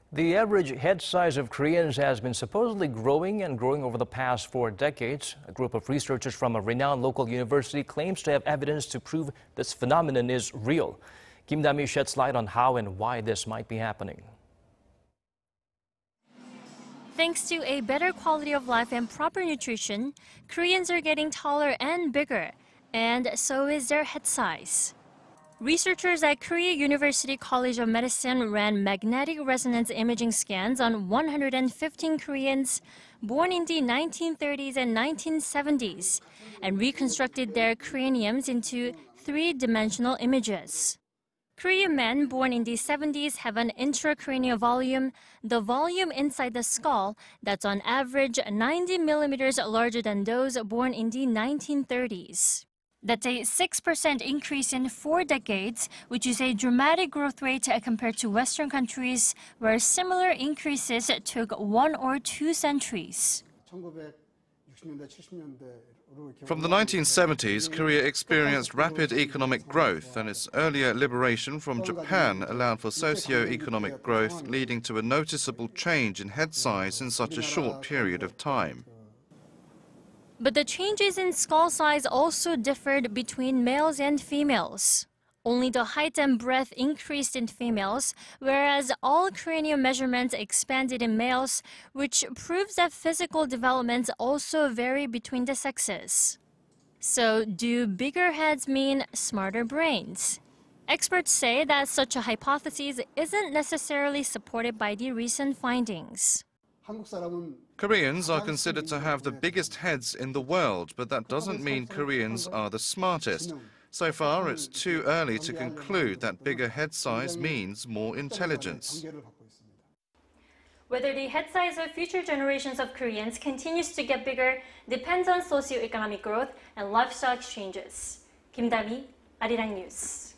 The average head size of Koreans has been supposedly growing and growing over the past 4 decades. A group of researchers from a renowned local university claims to have evidence to prove this phenomenon is real. Dami sheds light on how and why this might be happening. Thanks to a better quality of life and proper nutrition, Koreans are getting taller and bigger, and so is their head size. Researchers at Korea University College of Medicine ran magnetic resonance imaging scans on 115 Koreans born in the 1930s and 1970s and reconstructed their craniums into three-dimensional images. Korean men born in the 70s have an intracranial volume, the volume inside the skull, that's on average 90 millimeters larger than those born in the 1930s. That's a 6% increase in 4 decades, which is a dramatic growth rate compared to Western countries, where similar increases took 1 or 2 centuries. From the 1970s, Korea experienced rapid economic growth, and its earlier liberation from Japan allowed for socio-economic growth, leading to a noticeable change in head size in such a short period of time. But the changes in skull size also differed between males and females. Only the height and breadth increased in females, whereas all cranial measurements expanded in males, which proves that physical developments also vary between the sexes. So, do bigger heads mean smarter brains? Experts say that such a hypothesis isn't necessarily supported by the recent findings. Koreans are considered to have the biggest heads in the world, but that doesn't mean Koreans are the smartest. So far, it's too early to conclude that bigger head size means more intelligence. Whether the head size of future generations of Koreans continues to get bigger depends on socioeconomic growth and lifestyle exchanges. Dami, Arirang News.